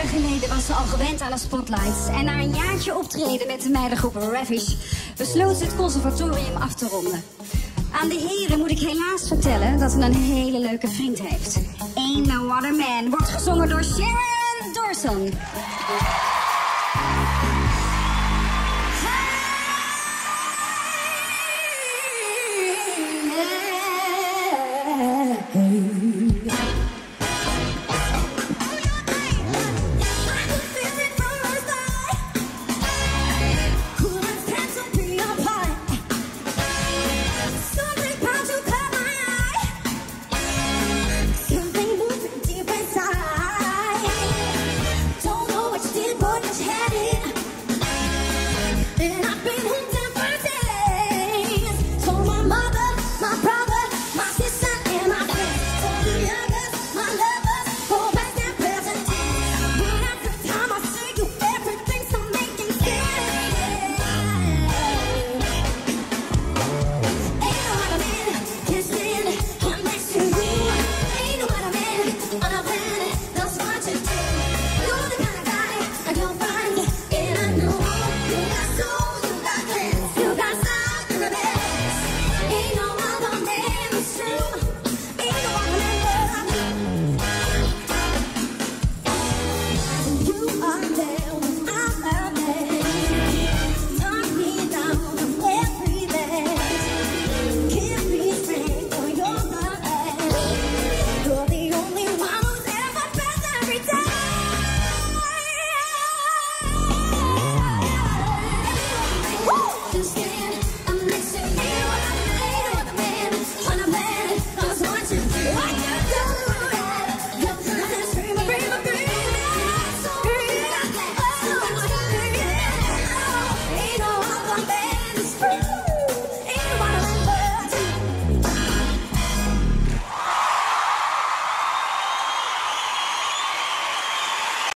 geleden was ze al gewend aan de spotlights. En na een jaartje optreden met de meidengroep Ravish besloot ze het conservatorium af te ronden. Aan de heren moet ik helaas vertellen dat ze een hele leuke vriend heeft. Ain't No Other Man wordt gezongen door Sharon Doorson.